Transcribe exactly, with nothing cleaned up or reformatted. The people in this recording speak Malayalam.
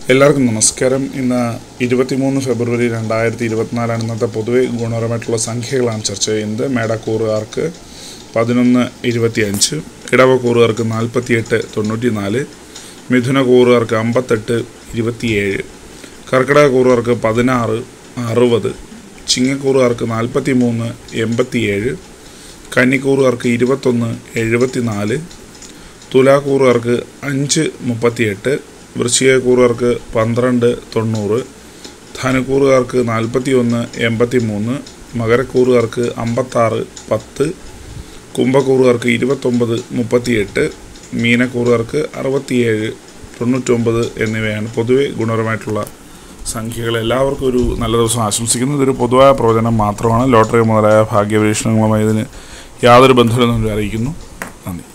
എല്ലാവർക്കും നമസ്കാരം. ഇന്ന് ഇരുപത്തിമൂന്ന് ഫെബ്രുവരി രണ്ടായിരത്തി ഇരുപത്തിനാലാണ്. ഇന്നത്തെ പൊതുവെ ഗുണപരമായിട്ടുള്ള സംഖ്യകളാണ് ചർച്ച ചെയ്യുന്നത്. മേടക്കൂറുകാർക്ക് പതിനൊന്ന് ഇരുപത്തി അഞ്ച്, ഇടവക്കൂറുകാർക്ക് നാൽപ്പത്തിയെട്ട് തൊണ്ണൂറ്റി നാല്, മിഥുനക്കൂറുകാർക്ക് അമ്പത്തെട്ട് ഇരുപത്തിയേഴ്, കർക്കിടകക്കൂറുകാർക്ക് പതിനാറ് അറുപത്, ചിങ്ങക്കൂറുകാർക്ക് നാൽപ്പത്തി മൂന്ന് എൺപത്തിയേഴ്, കന്നിക്കൂറുകാർക്ക് ഇരുപത്തൊന്ന് എഴുപത്തി നാല്, തുലാക്കൂറുകാർക്ക് അഞ്ച് മുപ്പത്തിയെട്ട്, വൃശ്ചികക്കൂറുകാർക്ക് പന്ത്രണ്ട് തൊണ്ണൂറ്, ധനുക്കൂറുകാർക്ക് നാൽപ്പത്തി ഒന്ന് എൺപത്തി മൂന്ന്, മകരക്കൂറുകാർക്ക് അമ്പത്താറ് പത്ത്, കുംഭക്കൂറുകാർക്ക് ഇരുപത്തൊമ്പത് മുപ്പത്തിയെട്ട്, മീനക്കൂറുകാർക്ക് അറുപത്തിയേഴ് തൊണ്ണൂറ്റൊമ്പത് എന്നിവയാണ് പൊതുവെ ഗുണപരമായിട്ടുള്ള സംഖ്യകൾ. എല്ലാവർക്കും ഒരു നല്ല ദിവസം ആശംസിക്കുന്നു. ഇതൊരു പൊതുവായ പ്രവചനം മാത്രമാണ്. ലോട്ടറി മുതലായ ഭാഗ്യപരീക്ഷണങ്ങളുമായി ഇതിന് യാതൊരു ബന്ധമില്ലെന്നും അറിയിക്കുന്നു. നന്ദി.